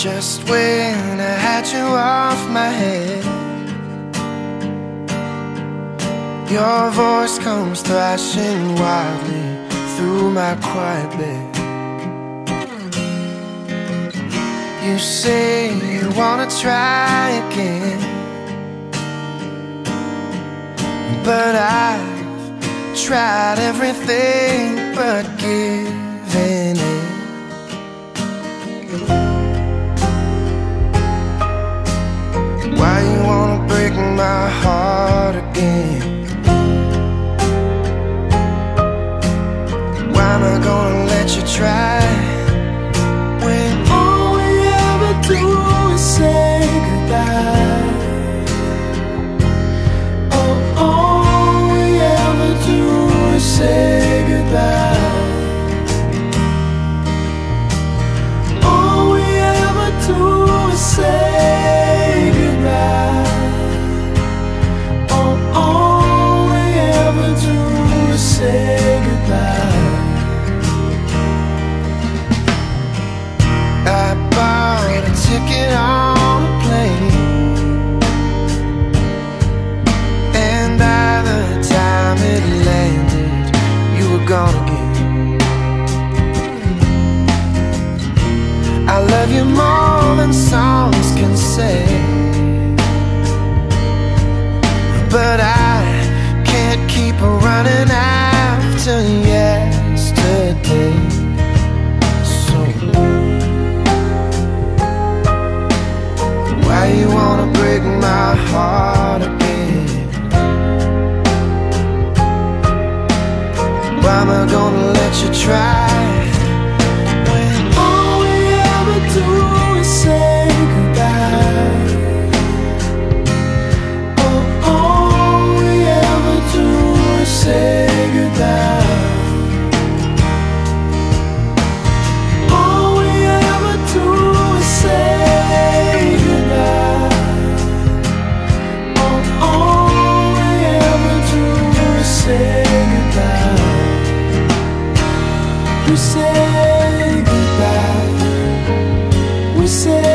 Just when I had you off my head, your voice comes thrashing wildly through my quiet bed. You say you wanna try again, but I've tried everything but giving in. Why you wanna break my heart again? Why am I gonna let you try when all we ever do is say goodbye? Oh, all we ever do is say goodbye. All we ever do is say ticket on a plane, and by the time it landed, you were gone again. I love you more than songs can say, but I can't keep running after yesterday. Why you wanna break my heart again? Why am I gonna let you try when all we ever do is say goodbye? Oh, all we ever do is say goodbye. All we ever do is say we say goodbye, we say